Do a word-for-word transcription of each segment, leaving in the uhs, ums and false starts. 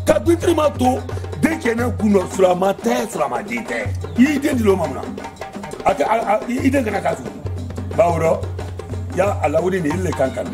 ka bitri ma to de kena kuno surama te surama dite i de dilo mamna ata i de kana kasu bawro ya alawudi ni ile kankan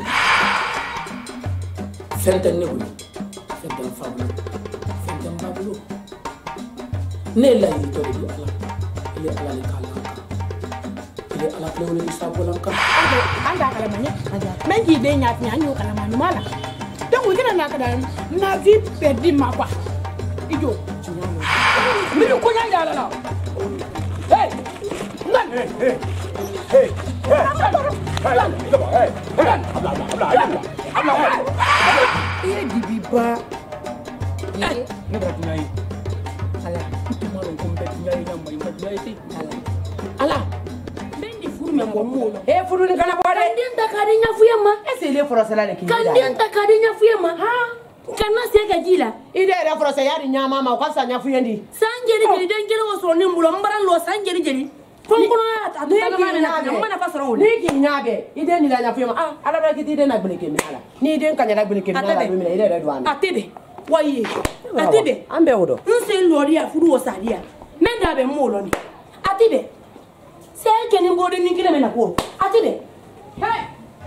fenten ne bulu fenten fabulo fenten babulo ne la yi to di ala ile ala le kala ile ala le woni isabolan kan anda kala manya men gi be nyaat nyanyo kala manu mala donc wi kana nakada na vie perdu ma quoi ijo mi ko nyanga la la hey nan hey hey hey hey hey habla habla habla habla e di biba eh ne berarti nai ala itu malu kompet nyai nyamba imba nyai ti ala ala bendi furu me mo mo eh furu ni kana bode kandinta kadinya fuyema ese le foro sala le kinyi kandinta kadinya fuyema ha kana sega jila ide re foro sa yari nyama ma kwa sa nya fuyendi sanjeri jeli dengere wo so ni mbulo mbaran lo sanjeri jeli fonkono ata tala ma na na mana fasara woni ni ki nyabe ide ni la nya fuyema ah ala ba ki ide na gbeleke mi ala ni ide kan ya gbeleke mi ala do mi ide re do an atebe waye atebe ambe wodo nse lori ya furu wo sadia menda be mo lo ni atebe se ke ni bode ni kile me na ko atebe hey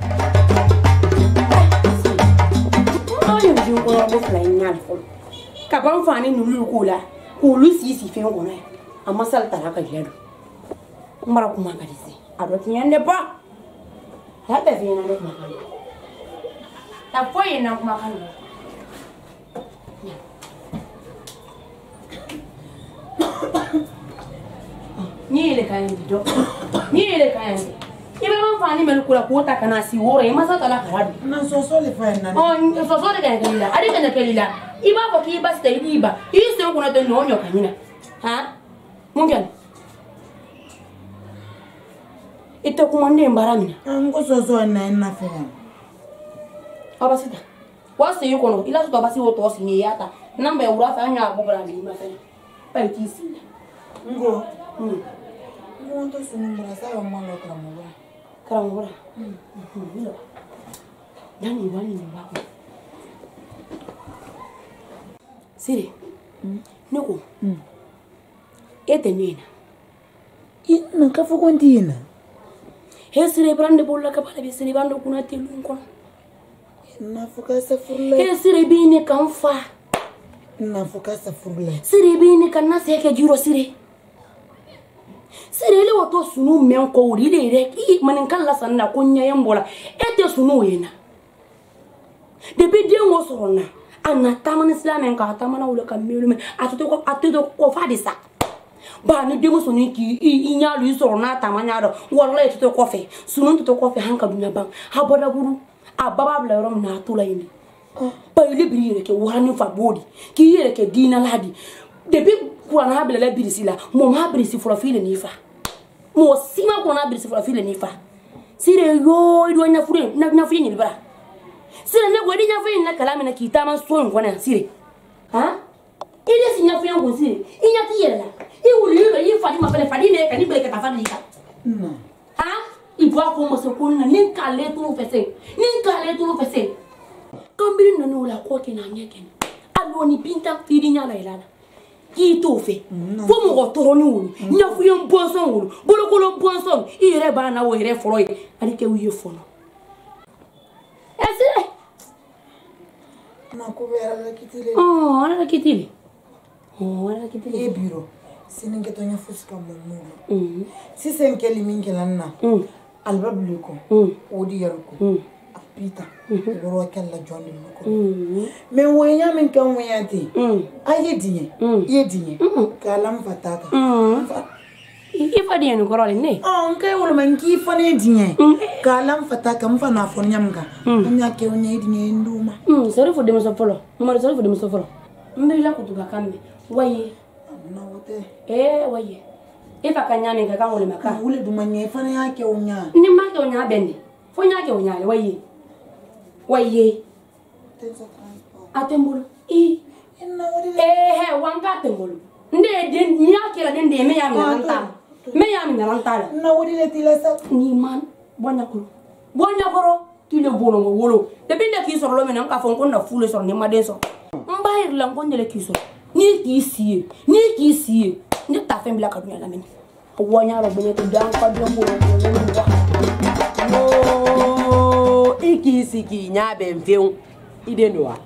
oyo ju ko bo fly nyal fo ka ban fani nulu ko la ko lu si si fe ngona amma sal tara ka jedo mara kuma ka dise ado tinyande ba hada fe na ndo kuma ta foye na kuma kan ni ile kayan do ni ile kayan ibe man fani mel kula ko ta kana si wore masa tala karadu na so so le fa na on so so de ga galila ari kana kelila iba ko ki ba sta iba ise ko na to no nyo kanina ha mungan ito ko mande mbaramina ngo so so na na fa abasita wasi yuko no ila to basi woto sinye yata namba ya urafa anya abugara bi ma fa pa itisi ngo mm ngo to sunu mbrasa wa mwana kramura kramura mm mm yani wani ni wako sire mm niko mm ete nina ina ka fu kontina he sire brande bolla ka bala bi sire bando kuna telun ko na fuka safurle he sire bi ni kan fa na fuka safurle sire bi ni kan na se ke juro sire sire le wato sunu men ko wuri le re ki manin kan la sanna kunya yambola ete sunu yena de bi de ngo sorona anna tamana islamen ka tamana wala kan melu me atuto ko atuto ko fa de sa ba ni de mo sunu ki i nyalu sorona tamanya do wala atuto ko fe sunu atuto ko fe hanka dunya bang haboda buru ababa bla rom na tula yini pa ile bi yere ke wani fa bodi ki yere ke dina ladi depuis pour na habla la birisi la mo ma birisi fo file ni fa mo sima ko na birisi fo file ni fa sire yo ido nya fure na nya fure ni bara sire ne godi nya fure na kala me na kita man so ngona sire ha ile si nya fure ngo sire inya ti yere la i wuli yo yi fa di ma bele fa di me ka ni bele ka ta fa ni ka ha i bo ko mo so ko na ni kale to fese ni kale to fese kambiri no no la ko ke na nya ken aloni pinta fidi nya la ilala ki to fe fo mo ko toro ni wulu nya fu yem bonson wulu bolo ko bonson ire ba na wo ire foro yi ani ke wiye fono ese na ko vera la kitile oh ala la kitile oh ala la kitile e biro sininge to nya fuska mo mo mm si sen keli mingela na mm albablu ko mm odi yarko mm apita goro kala jondi ko me wonya min kan woyati ayi dinye ye dinye kalam fataka ifa dinye ni korole ne on kay wala man ki fane dinye kalam fataka mfa na fon nyamga nya ke wonya dinye nduma mm sori fo dem so folo mama sori fo dem so folo mbe la kutuka kambe waye na wote eh waye ifa kanyame ka kan wole maka wule dumanye fane yake wonya ni ma ke wonya bende fo nya ke wonya waye waye tenso transport atembulu i ina wodi eh he wanga atembulu nde de nya ke la nde me ya mi nanta me ya mi nanta na wodi le tilasa ni man bonya ko bonya koro kile bono mo wolo de binde ki soro lo mena ka fon ko na fule soro ni ma den so mbayir la ko ndele ki soro ni ki sie ni ki sie ni ta fem la ka dunya la meni wonya ro bene to dan ko do mo no iki siki nya be mfeun ide noa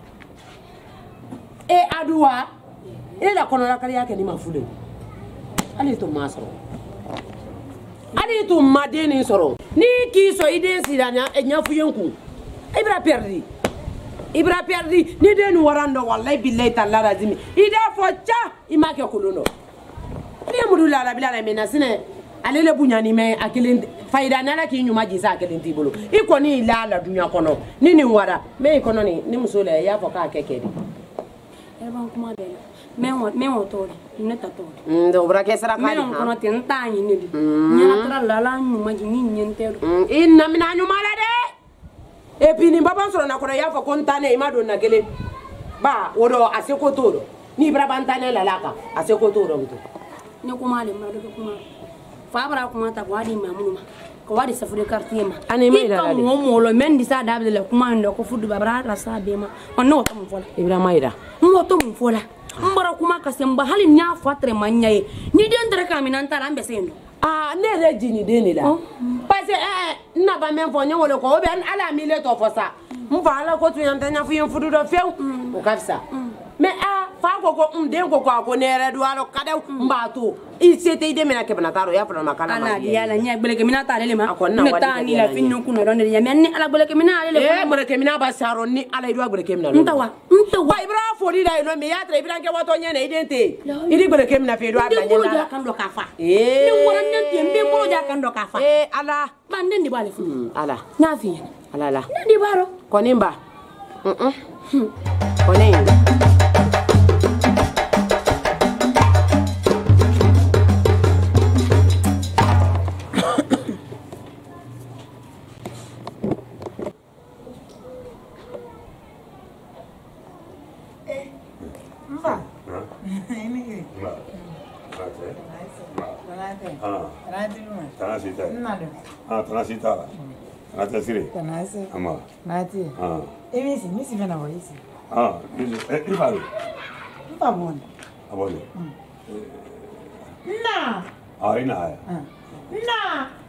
e aduwa e la kono la kali yake ni mafule ali to masoro ali to madeni soro ni ki so ide sidanya e nya fuyenku ibra perdi ibra perdi ni de nu warando wallahi billahi ta'ala razimi ide fo cha imake kuluno ni mudu la la bila la menasine ale le bunyani me akelen faida nana ki nyuma jisa akelen tibolo iko ni la la dunya kono ni ni wara me ikono ni ni musole ya fo ka kekedi e ban kuma de me won me won to ni ta to ndo bra ke sara me won kono tin ta ni ni nya tra la la nyuma ji ni nyente inna mina nyuma la de e pini baba soro na kono ya fo kontane imado na gele ba wodo aseko todo ni bra bantane la laka aseko todo mto ni kuma le ma do kuma fabra kuma ta wadi mamuma ko wadi safure quartier ma ani mai da ko mo lo men di sa dabde le kuma ndo ko fudu babra ra sa be ma onno to mo fola ibrahima ida mo to mo fola mbara kuma ka semba hali nya fatre manyaye ni den dara ka minan tara ambe sendo ah ne re jini de ni la parce eh na ba men fo nyolo ko be ala mi le to fo sa mfa ala ko tu yanta nya fu yin fudu do few o kafsa mais ah fa ko ko um den ko ko ko nere do alo kada mbato il c'était ide mena ke bana taro ya fana makana ala di ala nya gbele ke mina ta le ma ne ta ni la finno kuno don de ya men ni ala gbele ke mina le eh gbele ke mina ba saro ni ala ido gbele ke mina ntawa ntawa ibra fo di da no me ya tra ibra ke wato nya na idente idi gbele ke mina fe do abla nya la kan do kafa eh ni wora nante mbe mo ja kan do kafa eh ala bande ndi bale fu ala nya fi ala la ndi baro konimba mhm konin Ah, tanasita la. Tanasita sire. Tanasi. Ama. Nati. Ah. Emi si, mi si vena wa isi. Ah, eh, ibalo. Mpa mwone. Abole. Na. Ah, ina haya. Na.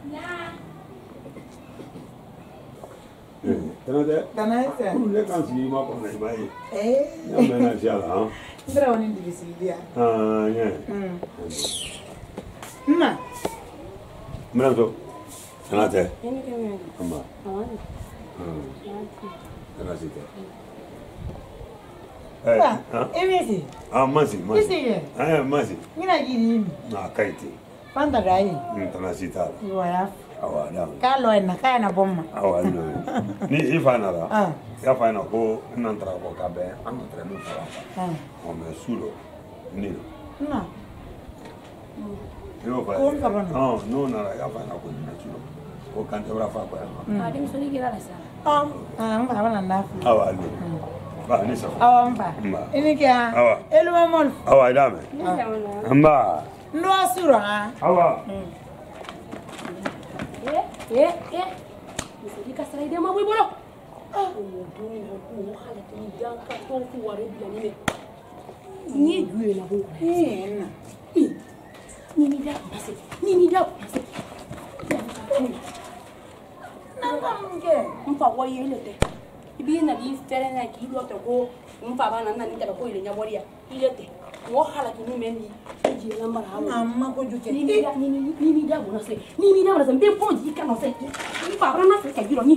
Eh, tanade. Tanasi. Kule kansi ma ko na mai. Eh. Ya mena siala, ha. Ndra woni ndibisidia. Ah, yeah. Mm. Na. Mena to. Tanate. ni ke me Ama. awani Hmm. Tanasita. Ba, Eh, emi si. ah, masi, masi. Isi ye. Eh, masi. Ngina gini imi. Na kaiti. Panda gai. Tanasita. Iwa ya. Awa da. Ka lo na ka na bomma. Awa no. Ni ifana la. Ah. Ya fana ko nantra ko kabe, an tra no fa. Ah. O me sulo. Ni. Na. Yo fa. Ko ka bana. No, no na ya fana ko ni sulo. Ko kan te bra fa ko ya. adi so ni gira la sa Ah, ah, mba bana na. Awa ni. Ba ni sa. Awa mba. Mba. Ini kia. Awa. Elu mamol. Awa dame. Mba. Ndo asura ha. Awa. eh eh eh so di ka sara ide ma boy bolo ah o do o hala ti dan ka to ku ware bi ni me ni duwe na bo Eh, na. ni ni da basi ni ni da basi Nanga mke. mfa wa yele te ibi na di fere na ki lo to ko mfa ba na na ni ta ko ile nya boria ile te wo hala ki ni me ni ji lambar ha Amma ko juke. ni ni da ni ni ni ni da bona se ni ni da bona se be po ji ka no se mfa ba na se ka giro ni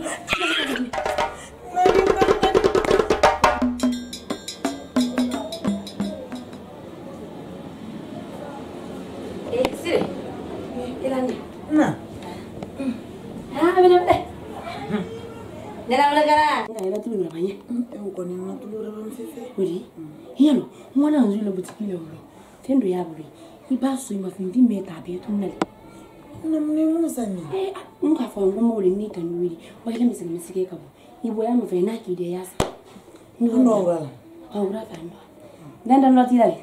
eh sire elani Na. ah bene bene nera wala kara ila tu ni manye Eh, ko ni na tulura ban fefe. uri yano mwana nzule butiki le ulo tendo ya buri iba so ima findi meta be tunale Na mne musa ni. eh nka fa ngoma ule ni kan wiri wa ile misika misike kabo ibo ya mfa na ki de yasa No wala. awura fa mba ndanda no tira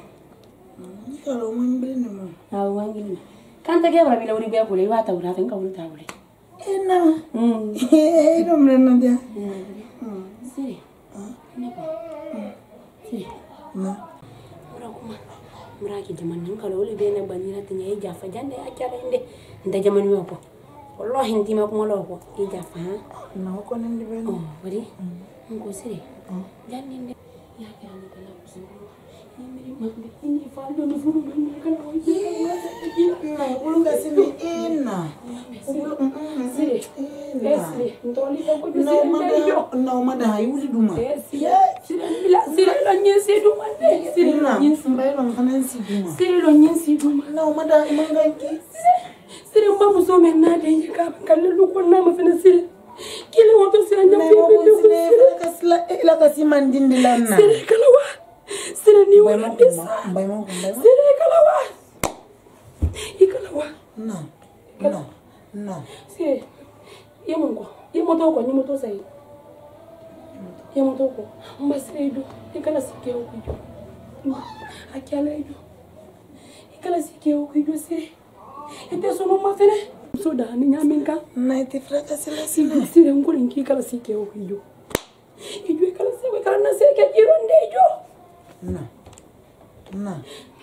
Kalo mun bele ni mo. awu wangini kanta ke bara bila uri be kule wa ta ura fa nka uri ta uri ina eh ino mrena dia siri ne ko siri na ora kuma muraki jaman nan kala wala be na banira tanya e jafa jande ya kala inde nda jaman mi ko wallahi ndi ma ko ngolo ko e jafa na ko nende be oh wari ngo siri jande inde ya kala ni kala ko ni miri mambe ni faldo no furu ni kala ko na uluga simi ina siri siri ndoli ko bi no mada no mada hayuli duma siri bila siri lo nyesi duma siri na mbaye lo kanansi duma siri lo nyesi duma no mada imanganki siri mbamu so men na denje ka kallu ko na ma fina siri kile woto siri nyam fi be do siri kasla ila kasiman dindilanna siri kala wa siri ni wala desa mbaye mo mbaye siri kala wa ikala wa no no no siri yemongo yemoto ko nyemoto sai yemoto ko mbasire do ikala sikye ko jo akala do ikala sikye ko jo siri ete sono ma fene so da ni nyaminka na ite fraka sila siri siri ngolin ki kala sikye ko jo ijo kala sikye kala na sikye jironde jo na na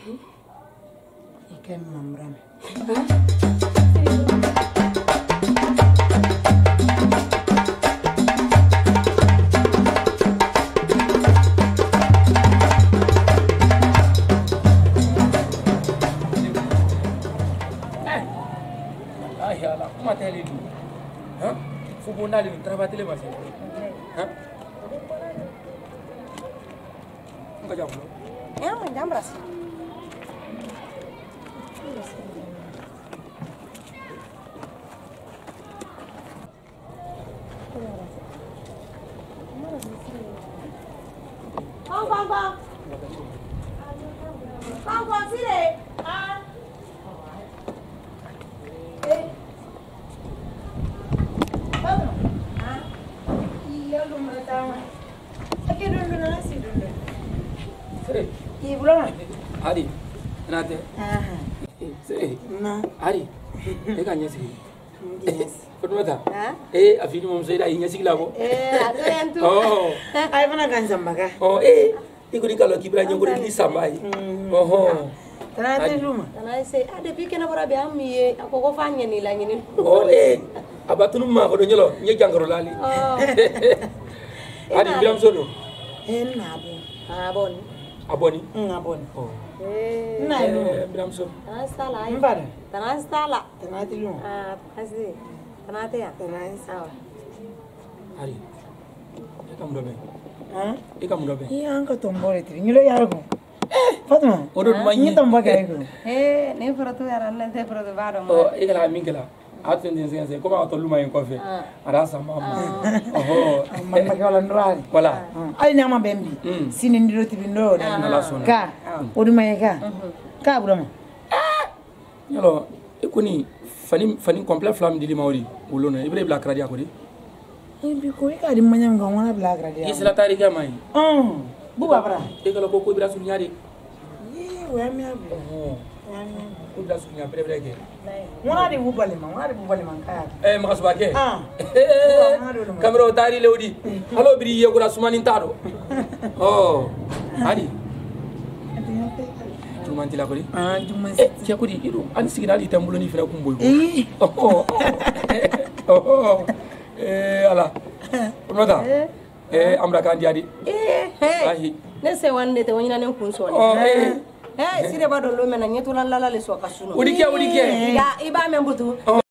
ikem mamrame Fubonali trabatele masih, hah? Enggak jauh. Ya, jam beras. Bang, bang, bang. Bang, bang, sini. Ah. Eh. Bang. Ah. Iya, lu mereka. Oke, dulu nasi dulu. Sere, Iya, belum. Adi, nanti. aha Sere, na Adi, ini kan nyasi. yes Permata? Hah? Eh, afini mau saya dah nyasi labo. Eh, ada yang tu. Oh, ay fana kan zambaga oh, eh, ikut kalau kibra nyanggur di samai. Oh, tanate luma Tanah saya ada pikir nak berabi ami ye. Aku kau fanya ni lah ni. oh, eh, abatunu mah kalau nyelo, nyejang kalau lali. Oh. Adi bilang solo, en nabo Ah, bon. aboni. ngabon Oh, Eh. na luma eh, bilang solo. Tanah salah. mbara Tanah salah. tanate luma Ah, pasti. Tanah tu ya. tanate Ah. Adi, kamu dah baik. ha Eh, kamu dah baik. iya anka tombore tiri nyulo yargo eh fatma Odo nyi manyi. tombaga aygo Eh, ni perut tu ya, nanti perut tu baru. Oh, eh kalau amin kalau. Atun din sen sen, kuma atolu mai kofe. Ada sama mama. Oh, man magala nurari wala. ay nyama bembi Mm. sini ndiro tibi ndo Nala sona. ka odi maye ka ka burama Yalo, ikuni fani fani complete flam dili maori. Ulona, ibre black radia ko di. bi ko ka di manyam ga wana black radio Isla tarika mai. um buba bara Eh kalau koko ibra sunya di. yi wa mi abi Oh, ibra sunya bre bre ke. wana di bubale ma wana di bubale man kaya Eh, makas bake. ah Kamera tari leudi. Halo biri ye kula sumani tado. Oh, Adi. Cuma tila ko di. ah juma Eh, kia ko di iru. Ani sigina ali tambulo ni fina kumboy ko. eh Oh, oh, eh, ala. Permata? Eh, amra kan jadi. Eh, hey. Ahi. Ne se wande te wanyina ne kunso. Oh, eh. Eh, sire ba do lo mena nyetu lan lala le so kasuno. Udi kia, udi kia. Iba iba membutu.